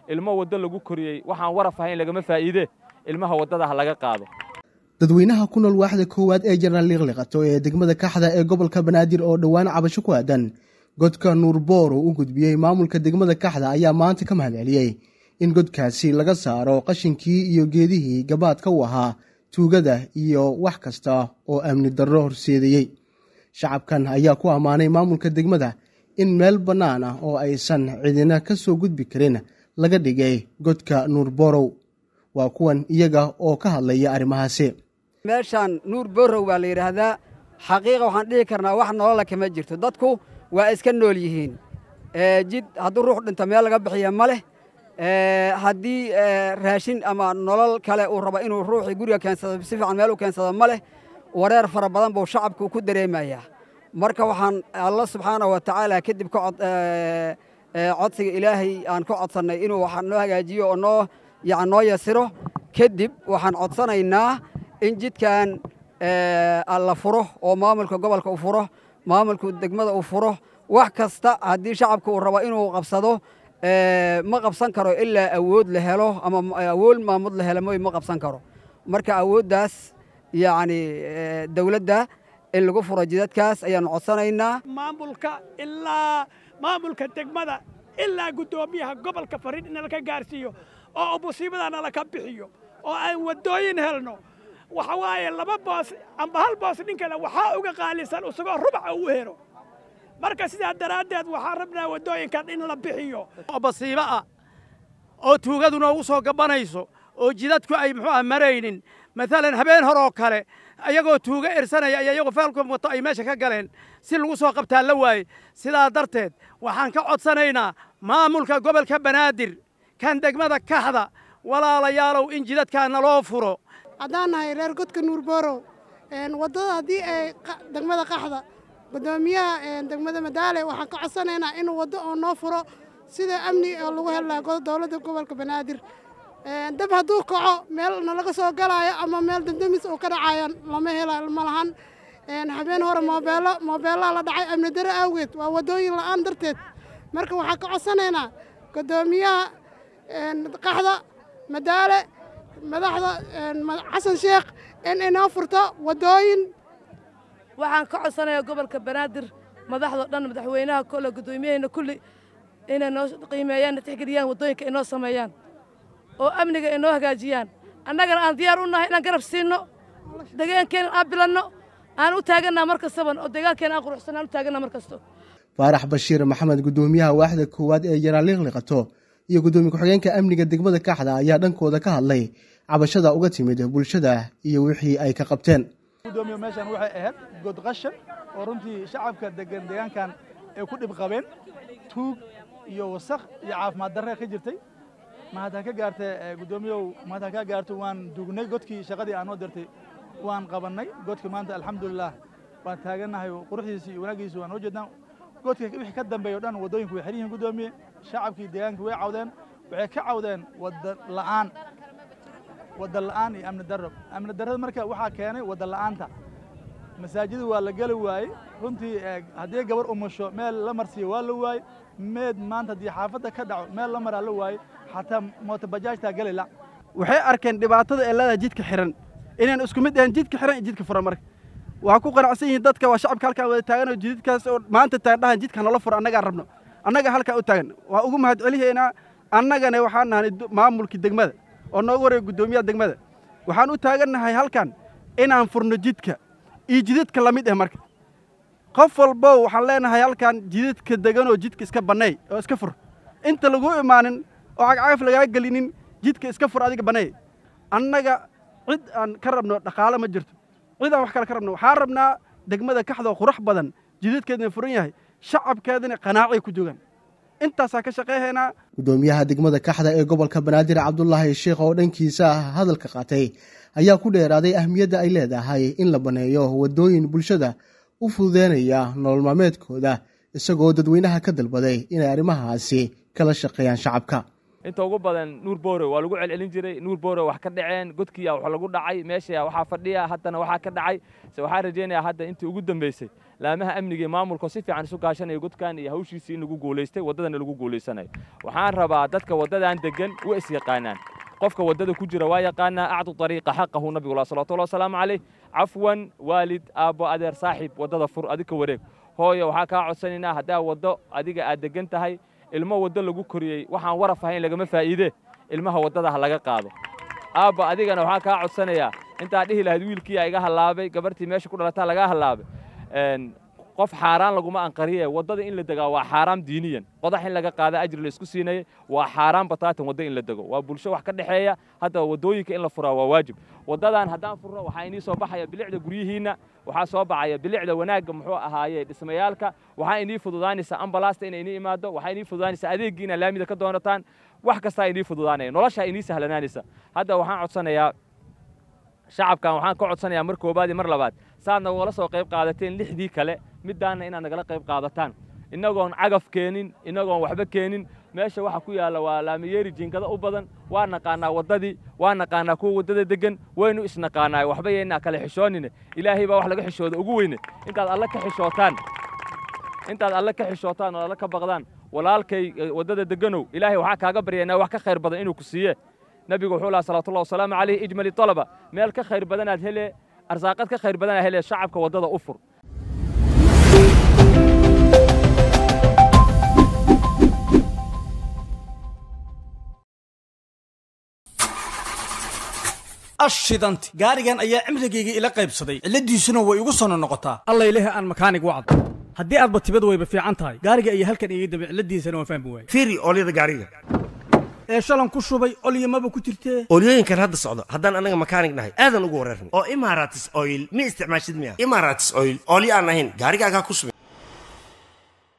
ilmo waddo lagu koriyey waxaan waraf ahayn lagama faa'iide ilmaha waddada ha laga qaado dadweynaha ku nool waaxda koowaad ee Janaan Liqliqato ee degmada Kaxda ee gobolka Banaadir oo dhawaan cabasho ku aadan godka Nuur Booro u gudbiyey maamulka degmada Kaxda ayaa maanta ka mahadceliyey in godkaasi laga saaro qashinkii iyo geedihii gabaadka u ahaa tuugada iyo wax kasta oo amni darro horseedayay shacabkan ayaa ku amaanay maamulka degmada in meel bannaan ah oo aysan cidina ka soo gudbi karin laga dhigay godka Nuur Booro waa kuwan iyaga oo ka hadlaya arrimahaasi meeshan Nuur Booro waa la yiraahdaa xaqiiqa waxaan dhihi karnaa wax nolol kama jirto dadku waa iska nool yihiin jid hadduu ruux dhinto meel laga bixiyo ma leh haddii raashin ama nolol kale uu rabo inuu ruuxii guriga keensado si fiican meel u keensado ma leh wareer fara badan buu shacabku ku dareemayaa marka waxaan Allah subxaanahu wa ta'ala kadib ka codsiga ilaahay aan ku codsannay inuu wax noo hagaajiyo oo noo yasiro kadib waxaan codsanaynaa in jidkan alla furo oo maamulka gobolka u furo maamulka degmada u furo wax kasta haddii shacabku uu rabo inuu qabsado ma qabsan karo ilaa awood la helo ama awood maamul la helo ma qabsan karo marka awooddaas yacni dawladda in lagu furo jidadkaas ayaan codsanaynaa maamulka degmada ilaa guddoomiyaha gobolka fariid in la ka gaarsiiyo oo musiibadana la ka bixiyo oo aan wadooyin helno waxa waaye laba boos amba hal boos ninkana waxaa uga qaalisan isagoo rubac uu helo marka sidaa daraaddeed waxaan rabnaa wadooyinkan in la bixiyo basiiba ah oo tuugadu noogu soo gabanayso oo jidadku ay maraynin maalan habeen hore oo kale ayagoo tuuga irsanaya ayagoo faalku wato ay meesha ka galeen si lagu soo qabtaa la waayey sidaa darteed waxaan ka codsanaynaa maamulka gobolka Banaadir kan degmada Kaxda walaalayaalow in jidadkaana loo furo haddaan nahay reer godka Nuur Booro waddada haddii ay degmada Kaxda gudoomiyaha degmada Madaale waxaan ka codsanaynaa inuu waddo oo noo furo sida amni oo lagu helayo dawladda gobolka Banaadir dab hadduu kaco meel laga soo galaayo ama meel damdamis oo ka dhacayo lama helayo ma lahan habeen hore moobeelada la dhacay amni darro awgeed waa waddooyin la'aan darteed marka waxaan ka codsanaynaa gudoomiyaha Kaxda Madaale madaxda Xasan Sheekh in inoo furto waddooyin waxaan ka codsanayaa gobolka Banaadir madaxda dhan madaxweynaha kale gudoomiyahayna kulli inay noo qiimeeyaan tixgeliyaan waddooyinka inoo sameeyaan oo amniga inoo hagaajiyaan annagana aan diyaar u nahay inaan garab siino deegaankeena aan bilanno aan u taaganaa markastaba oo deegaankeena aan quruxsanaan u taaganaa markasto Faarax Bashiir Maxamed gudoomiyaha waaxda koowaad ee Janaan Liqliqato iyo gudoomiye ku-xigeenka amniga degmada Kaxda ayaa dhankooda ka hadlay cabashada uga timid bulshada iyo wixii ay ka qabteen gudoomiye meeshan waxay ahayd god qashin oo runtii shacabka deegaankan ay ku dhib qabeen tuug iyo wasakh iyo caafimaad darro ka jirtay mahadda ka gaartay gudoomiyow mahadda ka gaarto waan duugnay godkii shaqadii aan noo dirtay waan qabanay godka maanta alxamdulillah waan taaganahay quruxdiisa iyo wanaagiisa waan u jeednaa godka wixii ka dambeeyo dhan wadooyinku way xiran yihiin gudoomiye shacabkii deegaanka way cawdeen waxay ka cawdeen wadda la'aan iyo amni darrada marka waxaa keenay wadda la'aanta masaajida waa la geli waayey runtii haddii gabar umusho meel la marsiyo waa la waayey meed maanta haddii xaafadda ka dhaco meel la maraa la waayey xataa mootobajaajtaa gelila waxay arkeen dhibaatada ee leedahay jidka xiran inaan isku mid ahayn jidka xiran iyo jidka furan marka waxaa ku qanacsan yihiin dadka waa shacabka halkaa wada taagan oo jidadkaas oo maanta taagdhahan jidka nala furo annagaa rabno annaga halkaa u taagan waa ugu mahadcelihaynaa annagana waxaan nahay maamulkii degmada oo noogu horeeya gudoomiyaha degmada waxaan u taagannahay halkan inaan furno jidka iyo jidadka la mid ah marka qof walbo waxaan leenahay halkan jidadka degan oo jidka iska banneey oo iska fur inta lagu imaanin oo cagcagaf lagaa gelinin jidka iska fur adiga banneey annaga cid aan ka rabno dhaqaale ma jirto cid aan wax kale ka rabno waxaan rabnaa degmada Kaxda oo qurux badan jidadkeedna furan yahay shacabkeedana qanaacay ku joogaan intaasaa ka shaqeeynaa gudoomiyaha degmada Kaxda ee gobolka Banaadir Cabdullaahi Sheekh oo dhankiisa hadalka qaatay ayaa ku dheeraaday ahmiyadda ay leedahay in la baneeyo wadooyin bulshada u fududeynaya nolol maalmeedkooda isagoo dadweynaha ka dalbaday inay arrimahaasi kala shaqeeyaan shacabka inta ugu badan Nuur Booro waa lagu celcelin jiray Nuur Booro wax ka dhaceen godkiya wax lagu dhacay meesha waxa fadhiya haddana waxa ka dhacay waxaan rajeynayaa hadda intii ugu dambeysay laamaha amniga maamulka si fiican isu gaashanaya godkan iyo hawshiisii inagu guuleystay wadadana lagu guuleysanayo waxaan rabaa dadka wadadan degan u is yaqaanaan qofka wadada ku jira waa yaqaanaa acdu tariiqa xaqahu nabigu sallallahu alayhi wasallam calayh afwan waalid aabo adeer saaxiib wadada fur adika wareeg hooyo waxaa kaa codsanaynaa hadaa wado adiga aad degan tahay ilmo wado lagu koriyay waxaan waraf ahayn lagama faa'iide ilmaha wadada ha laga qaado aabo adigana waxaa kaa codsanayaa inta dhihi lahayd wiilkii iga halaabay gabartii meesha ku dhalataa laga halaabay qof xaaraan laguma anqariye wadada in la dagaa waa xaaraam diiniyan qodax in laga qaada ajri la isku siinay waa xaaraan bataatan wada in la dago waa bulsho wax ka dhaxeeya hadda wadooyinka in la furaa waa waajib wadadan hadaan furno waxa inii soo baxaya bilicda guryihiina waxa soo baxaya bilicda wanaaga muxuu ahaayay dhismayaalka waxa inii fududaanaysa ambalaasta in inii imaado waxa inii fududaanaysa adeegiina laamida ka doonataan wax kasta inii fududaanay nolosha inii sahlanaanaysa hadda waxaan codsanayaa shacabkan waxaan ka codsanayaa mar koobaad iyo mar labaad saadna wala soo qayb qaadateen lixdii kale midaana inaad nagala qayb qaadataan inagoon cagaf keenin inagoon waxba keenin meesha waxa ku yaala waa laamiyeeri jinkada u badan waa naqaanaa wadadii waa naqaanaa kuwa wadada degan waynu isnaqaanaa waxba yeena kala xishoonine ilaahay baa wax laga xishoodo ugu weyne intaad alla ka xishootaan oo alla ka baqdaan walaalkay wadada deganow ilaahay waxa kaaga baryaynaa wax ka khayr badan inuu ku siiye nabigu wuxuu lahaa salaatu wasalaam calayhi ijmali talaba meel ka khayr badanaad hele arsaaqad ka khayr badanaad hele shacabka wadada u fur ashidanti gaarigan ayaa cimrigayga ila qaybsaday ciladiisuna way igu soo noqotaa alla ilaahay aan makaanig wacd haddii aad batibad wayba fiican tahay gaariga ayaa halkan iga daba ciladiisana waan fahmi waayay fiiri ooliyada gaariga ee shalan ku shubay oliyamaba ku jirtee ooliyooyinkan hadda socdo haddaan anaga makaanig nahay aadan ugu wareernay oo Emirates Oil ma isticmaashid miya Emirates Oil ooliyo aan ahayn gaarigaaga ku shubay